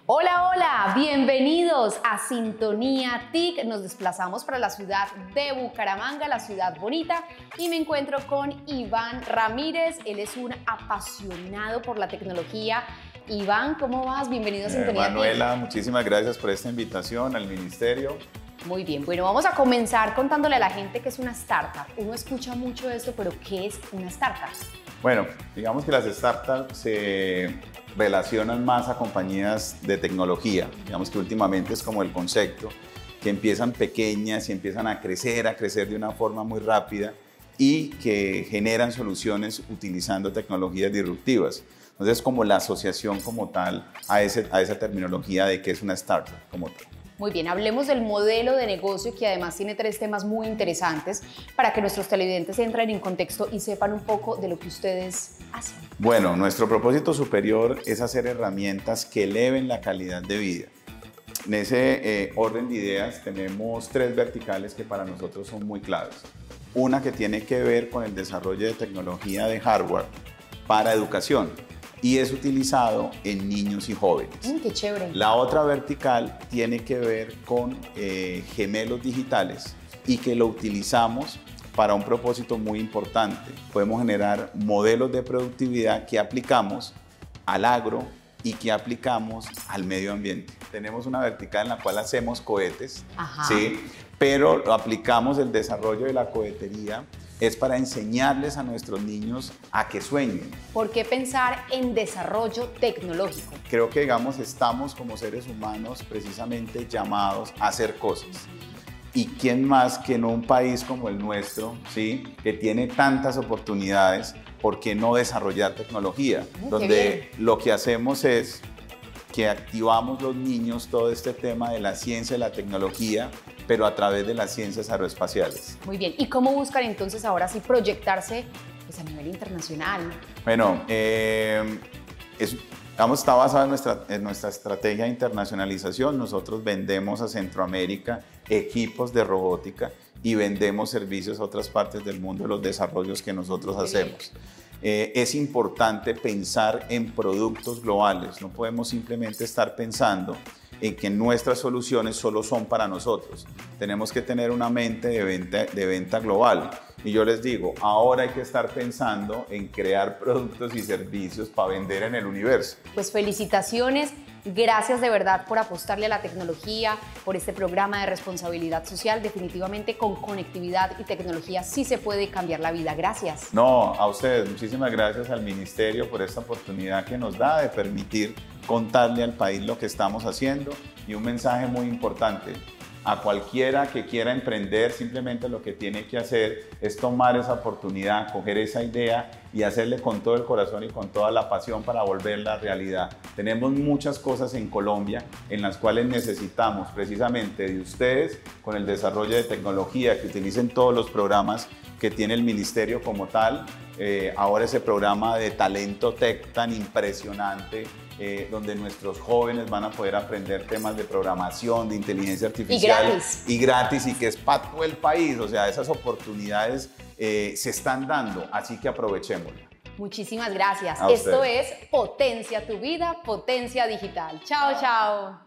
Hola, hola, bienvenidos a Sintonía TIC. Nos desplazamos para la ciudad de Bucaramanga, la ciudad bonita, y me encuentro con Iván Ramírez. Él es un apasionado por la tecnología. Iván, ¿cómo vas? Bienvenido a Sintonía Manuela, TIC. muchísimas gracias por esta invitación al ministerio. Muy bien, bueno, vamos a comenzar contándole a la gente qué es una startup. Uno escucha mucho esto, pero ¿qué es una startup? Bueno, digamos que las startups se relacionan más a compañías de tecnología. Digamos que últimamente es como el concepto, que empiezan pequeñas y empiezan a crecer de una forma muy rápida y que generan soluciones utilizando tecnologías disruptivas. Entonces, como la asociación como tal a esa terminología de qué es una startup como tal. Muy bien, hablemos del modelo de negocio, que además tiene 3 temas muy interesantes para que nuestros televidentes entren en contexto y sepan un poco de lo que ustedes hacen. Bueno, nuestro propósito superior es hacer herramientas que eleven la calidad de vida. En ese orden de ideas tenemos 3 verticales que para nosotros son muy claves. Una que tiene que ver con el desarrollo de tecnología de hardware para educación y es utilizado en niños y jóvenes. ¡Qué chévere! La otra vertical tiene que ver con gemelos digitales y que lo utilizamos para un propósito muy importante. Podemos generar modelos de productividad que aplicamos al agro y que aplicamos al medio ambiente. Tenemos una vertical en la cual hacemos cohetes, ¿sí? Pero aplicamos el desarrollo de la cohetería es para enseñarles a nuestros niños a que sueñen. ¿Por qué pensar en desarrollo tecnológico? Creo que, digamos, estamos como seres humanos precisamente llamados a hacer cosas. ¿Y quién más que en un país como el nuestro, ¿sí? Que tiene tantas oportunidades, por qué no desarrollar tecnología? Donde lo que hacemos es que activamos los niños todo este tema de la ciencia y la tecnología, pero a través de las ciencias aeroespaciales. Muy bien, ¿y cómo buscan entonces ahora sí proyectarse pues, a nivel internacional? Bueno, está basado en nuestra estrategia de internacionalización. Nosotros vendemos a Centroamérica equipos de robótica y vendemos servicios a otras partes del mundo de los desarrollos que nosotros hacemos. Es importante pensar en productos globales, no podemos simplemente estar pensando en que nuestras soluciones solo son para nosotros. Tenemos que tener una mente de venta global. Y yo les digo, ahora hay que estar pensando en crear productos y servicios para vender en el universo. Pues felicitaciones, gracias de verdad por apostarle a la tecnología, por este programa de responsabilidad social. Definitivamente con conectividad y tecnología sí se puede cambiar la vida. Gracias. No, a ustedes, muchísimas gracias al Ministerio por esta oportunidad que nos da de permitir contarle al país lo que estamos haciendo y un mensaje muy importante. A cualquiera que quiera emprender, simplemente lo que tiene que hacer es tomar esa oportunidad, coger esa idea y hacerle con todo el corazón y con toda la pasión para volverla realidad. Tenemos muchas cosas en Colombia en las cuales necesitamos precisamente de ustedes con el desarrollo de tecnología, que utilicen todos los programas que tiene el ministerio como tal. Ahora ese programa de Talento Tech tan impresionante, donde nuestros jóvenes van a poder aprender temas de programación, de inteligencia artificial. Y gratis, y que es para todo el país. O sea, esas oportunidades se están dando, así que aprovechémoslas. Muchísimas gracias. Esto es Potencia tu vida, Potencia Digital. Chao, chao.